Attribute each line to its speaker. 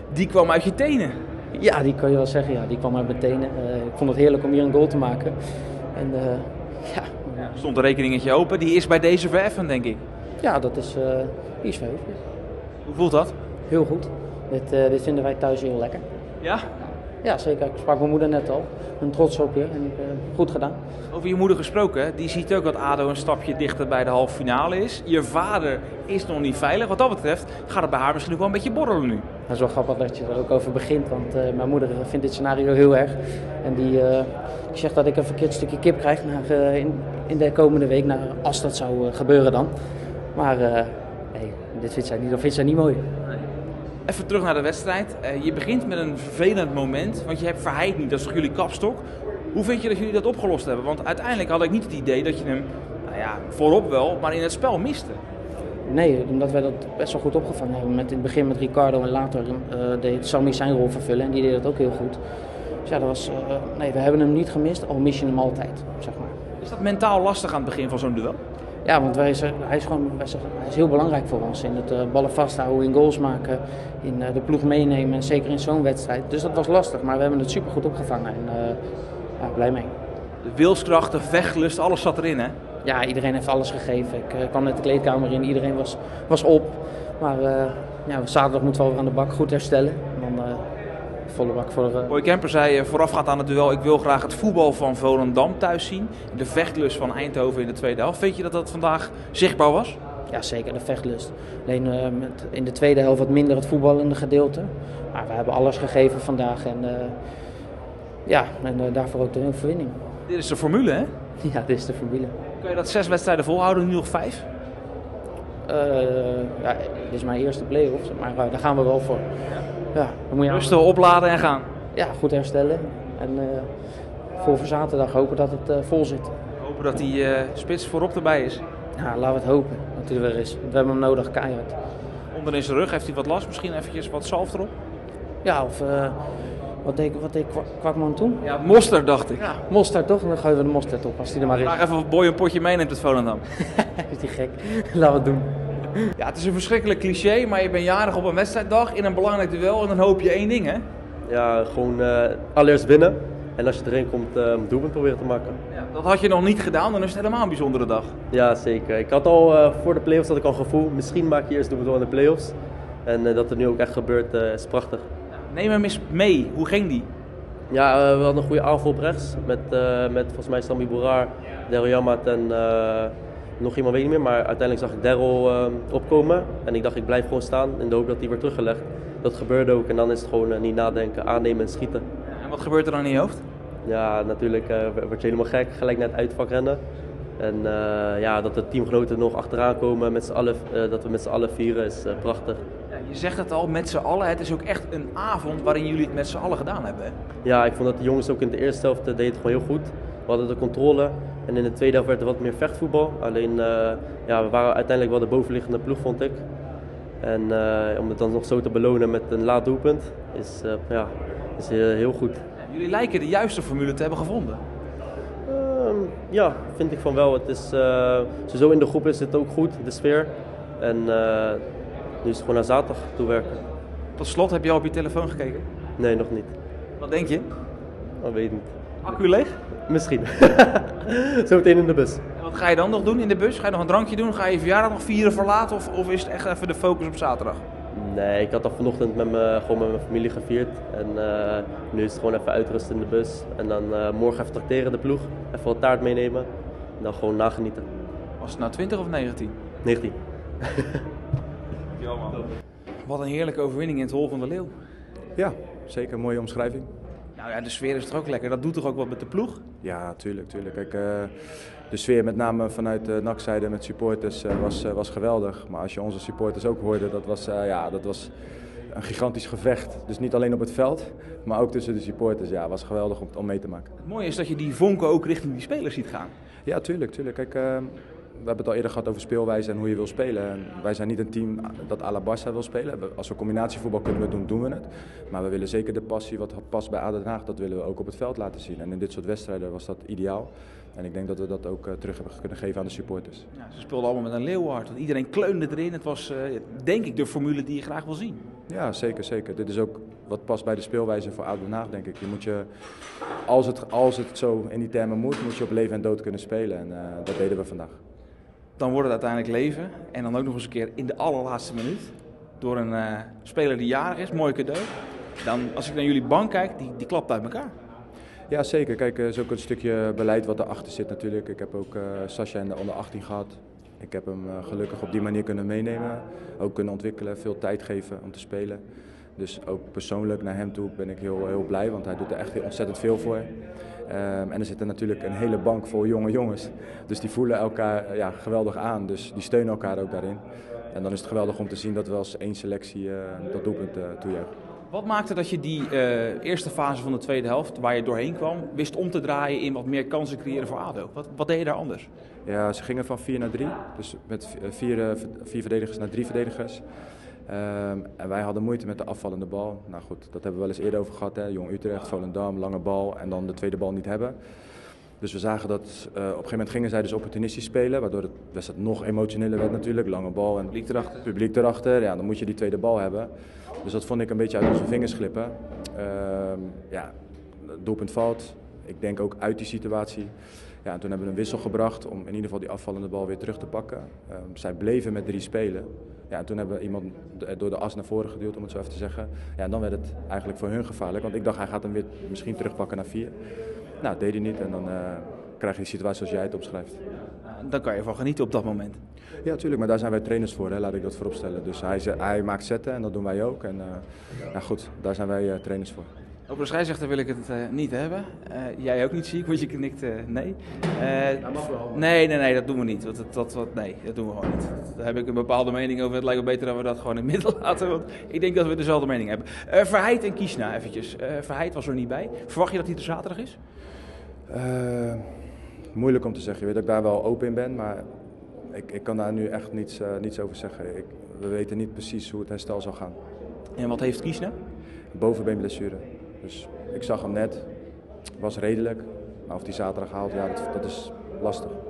Speaker 1: die kwam uit je tenen.
Speaker 2: Ja, die kan je wel zeggen. Ja, die kwam uit mijn tenen. Ik vond het heerlijk om hier een goal te maken. En ja.
Speaker 1: Er stond een rekeningetje open. Die is bij deze verheffen, denk ik.
Speaker 2: Ja, dat is, die is verheven.
Speaker 1: Hoe voelt dat?
Speaker 2: Heel goed. Dit vinden wij thuis heel lekker.
Speaker 1: Ja?
Speaker 2: Ja, zeker. Ik sprak mijn moeder net al. Ik ben trots op je en goed gedaan.
Speaker 1: Over je moeder gesproken, die ziet ook dat ADO een stapje dichter bij de halve finale is. Je vader is nog niet veilig. Wat dat betreft gaat het bij haar misschien ook wel een beetje borrelen nu.
Speaker 2: Dat is wel grappig dat je er ook over begint, want mijn moeder vindt dit scenario heel erg. En die zegt dat ik een verkeerd stukje kip krijg in de komende week, als dat zou gebeuren dan. Maar nee, dit vindt zij niet mooi.
Speaker 1: Even terug naar de wedstrijd. Je begint met een vervelend moment, want je hebt Verheid niet, dat is toch jullie kapstok. Hoe vind je dat jullie dat opgelost hebben? Want uiteindelijk had ik niet het idee dat je hem, voorop wel, maar in het spel miste.
Speaker 2: Nee, omdat wij dat best wel goed opgevangen hebben. In het begin met Ricardo en later deed Sammy zijn rol vervullen en die deed dat ook heel goed. Dus ja, we hebben hem niet gemist, al mis je hem altijd, zeg maar.
Speaker 1: Is dat mentaal lastig aan het begin van zo'n duel?
Speaker 2: Ja, want hij is heel belangrijk voor ons in het ballen vasthouden, in goals maken, in de ploeg meenemen en zeker in zo'n wedstrijd. Dus dat was lastig, maar we hebben het supergoed opgevangen en blij mee.
Speaker 1: De wilskracht, de vechtlust, alles zat erin, hè?
Speaker 2: Ja, iedereen heeft alles gegeven. Ik kwam net de kleedkamer in, iedereen was op. Maar zaterdag moeten we weer aan de bak goed herstellen. En dan volle bak voor...
Speaker 1: Boy Kemper zei voorafgaand aan het duel, ik wil graag het voetbal van Volendam thuis zien. De vechtlust van Eindhoven in de tweede helft. Vind je dat dat vandaag zichtbaar was?
Speaker 2: Ja, zeker, de vechtlust. Alleen in de tweede helft wat minder het voetballende gedeelte. Maar we hebben alles gegeven vandaag en daarvoor ook de overwinning.
Speaker 1: Dit is de formule, hè?
Speaker 2: Ja, dit is de formule.
Speaker 1: Kun je dat 6 wedstrijden volhouden, nu nog 5?
Speaker 2: Dit is mijn eerste play-offs, maar daar gaan we wel voor. Ja, dan moet je
Speaker 1: rustig opladen en gaan.
Speaker 2: Ja, goed herstellen. En voor zaterdag hopen dat het vol zit.
Speaker 1: Hopen dat die spits voorop erbij is.
Speaker 2: Ja, laten we het hopen dat hij er weer is. We hebben hem nodig, keihard.
Speaker 1: Onder in zijn rug, heeft hij wat last? Misschien eventjes wat zalf erop?
Speaker 2: Ja, of wat deed Kwakman toen?
Speaker 1: Ja, mosterd dacht ik.
Speaker 2: Ja, mosterd toch? Dan gooien we de mosterd op als hij er maar is.
Speaker 1: Vraag even of Boy een potje meeneemt uit Volendam.
Speaker 2: Is die gek? Laten we het doen.
Speaker 1: Ja, het is een verschrikkelijk cliché, maar je bent jarig op een wedstrijddag in een belangrijk duel en dan hoop je één ding, hè?
Speaker 3: Ja, gewoon allereerst winnen. En als je erin komt, een doelpunt proberen te maken.
Speaker 1: Ja, dat had je nog niet gedaan, dan is het helemaal een bijzondere dag.
Speaker 3: Ja, zeker. Ik had al voor de play-offs al gevoel, misschien maak je eerst doelpunt in de play-offs. En dat het nu ook echt gebeurt, is prachtig.
Speaker 1: Neem hem eens mee, hoe ging die?
Speaker 3: Ja, we hadden een goede aanval op rechts. Met volgens mij Sami Bouraar, Daryl Janmaat en nog iemand, weet ik niet meer. Maar uiteindelijk zag ik Daryl opkomen. En ik dacht, ik blijf gewoon staan in de hoop dat hij wordt teruggelegd. Dat gebeurde ook en dan is het gewoon niet nadenken, aannemen en schieten.
Speaker 1: En wat gebeurt er dan in je hoofd?
Speaker 3: Ja, natuurlijk word je helemaal gek, gelijk naar het uitvak rennen. En dat de teamgenoten nog achteraan komen, dat we met z'n allen vieren, is prachtig.
Speaker 1: Ja, je zegt het al, met z'n allen. Het is ook echt een avond waarin jullie het met z'n allen gedaan hebben. Hè?
Speaker 3: Ja, ik vond dat de jongens ook in de eerste helft deden het gewoon heel goed. We hadden de controle en in de tweede helft werd er wat meer vechtvoetbal. Alleen, we waren uiteindelijk wel de bovenliggende ploeg, vond ik. En om het dan nog zo te belonen met een laat doelpunt, is heel goed.
Speaker 1: Jullie lijken de juiste formule te hebben gevonden.
Speaker 3: Ja, vind ik van wel. Het is, sowieso in de groep is het ook goed, de sfeer. En nu is het gewoon naar zaterdag toewerken.
Speaker 1: Tot slot, heb je al op je telefoon gekeken?
Speaker 3: Nee, nog niet.
Speaker 1: Wat denk je?
Speaker 3: Dat weet ik niet.
Speaker 1: Accu leeg?
Speaker 3: Misschien. Zometeen in de bus.
Speaker 1: En wat ga je dan nog doen in de bus? Ga je nog een drankje doen? Ga je verjaardag nog vieren verlaten? Of is het echt even de focus op zaterdag?
Speaker 3: Nee, ik had dat vanochtend gewoon met mijn familie gevierd. En nu is het gewoon even uitrusten in de bus. En dan morgen even trakteren de ploeg. Even wat taart meenemen. En dan gewoon nagenieten.
Speaker 1: Was het nou 20 of 19?
Speaker 3: 19.
Speaker 1: Ja, man. Wat een heerlijke overwinning in het Hol van de Leeuw.
Speaker 4: Ja, zeker een mooie omschrijving.
Speaker 1: Nou ja, de sfeer is toch ook lekker. Dat doet toch ook wat met de ploeg?
Speaker 4: Ja, tuurlijk. Kijk, de sfeer met name vanuit de NAC-zijde met supporters was geweldig. Maar als je onze supporters ook hoorde, dat was een gigantisch gevecht. Dus niet alleen op het veld, maar ook tussen de supporters. Ja, het was geweldig om mee te maken.
Speaker 1: Het mooie is dat je die vonken ook richting die spelers ziet gaan.
Speaker 4: Ja, tuurlijk. Kijk, we hebben het al eerder gehad over speelwijze en hoe je wil spelen. En wij zijn niet een team dat à la Barça wil spelen. Als we combinatievoetbal kunnen doen, doen we het. Maar we willen zeker de passie wat past bij ADO Den Haag, dat willen we ook op het veld laten zien. En in dit soort wedstrijden was dat ideaal. En ik denk dat we dat ook terug hebben kunnen geven aan de supporters.
Speaker 1: Ja, ze speelden allemaal met een leeuwhart. Want iedereen kleunde erin. Het was denk ik de formule die je graag wil zien.
Speaker 4: Ja, zeker, zeker. Dit is ook wat past bij de speelwijze voor ADO Den Haag, denk ik. Je moet als het zo in die termen moet je op leven en dood kunnen spelen. En dat deden we vandaag.
Speaker 1: Dan wordt het uiteindelijk leven. En dan ook nog eens een keer in de allerlaatste minuut. Door een speler die jarig is. Mooi cadeau. Dan, als ik naar jullie bank kijk, die klapt uit elkaar.
Speaker 4: Ja, zeker. Kijk, er is ook een stukje beleid wat erachter zit natuurlijk. Ik heb ook Sascha in de onder 18 gehad. Ik heb hem gelukkig op die manier kunnen meenemen. Ook kunnen ontwikkelen, veel tijd geven om te spelen. Dus ook persoonlijk naar hem toe ben ik heel blij, want hij doet er echt ontzettend veel voor. En er zit er natuurlijk een hele bank vol jonge jongens. Dus die voelen elkaar geweldig aan, dus die steunen elkaar ook daarin. En dan is het geweldig om te zien dat we als één selectie dat doelpunt toejuichen.
Speaker 1: Wat maakte dat je die eerste fase van de tweede helft, waar je doorheen kwam, wist om te draaien in wat meer kansen creëren voor ADO? Wat deed je daar anders?
Speaker 4: Ja, ze gingen van 4 naar 3, dus met 4 verdedigers naar 3 verdedigers. En wij hadden moeite met de afvallende bal. Nou goed, dat hebben we wel eens eerder over gehad. Hè? Jong Utrecht, Volendam, lange bal en dan de tweede bal niet hebben. Dus we zagen dat op een gegeven moment gingen zij dus opportunistisch spelen, waardoor de wedstrijd nog emotioneler werd natuurlijk. Lange bal en publiek erachter. Ja, dan moet je die tweede bal hebben. Dus dat vond ik een beetje uit onze vingers glippen. Het doelpunt valt. Ik denk ook uit die situatie. Ja, en toen hebben we een wissel gebracht om in ieder geval die afvallende bal weer terug te pakken. Zij bleven met 3 spelen. Ja, en toen hebben we iemand door de as naar voren geduwd, om het zo even te zeggen. Ja, en dan werd het eigenlijk voor hun gevaarlijk, want ik dacht hij gaat hem weer misschien terugpakken naar 4. Nou, dat deed hij niet en dan krijg je die situatie zoals jij het omschrijft.
Speaker 1: Dan kan je van genieten op dat moment.
Speaker 4: Ja, natuurlijk, maar daar zijn wij trainers voor, hè, laat ik dat voorop stellen. Dus hij maakt zetten en dat doen wij ook. En goed, daar zijn wij trainers voor.
Speaker 1: Over de scheidsrechter wil ik het niet hebben. Jij ook niet, zie ik, want je knikt nee.
Speaker 3: Dat mag wel.
Speaker 1: Nee, dat doen we niet. Nee, dat doen we gewoon niet. Daar heb ik een bepaalde mening over. Het lijkt me beter dat we dat gewoon in het midden laten. Want ik denk dat we dezelfde mening hebben. Verheid en Kiesna eventjes. Verheid was er niet bij. Verwacht je dat hij er zaterdag is?
Speaker 4: Moeilijk om te zeggen. Je weet dat ik daar wel open in ben, maar ik kan daar nu echt niets over zeggen. We weten niet precies hoe het herstel zal gaan.
Speaker 1: En wat heeft Kiesna?
Speaker 4: Bovenbeenblessure. Dus ik zag hem net, was redelijk. Maar of hij zaterdag haalt, ja, dat is lastig.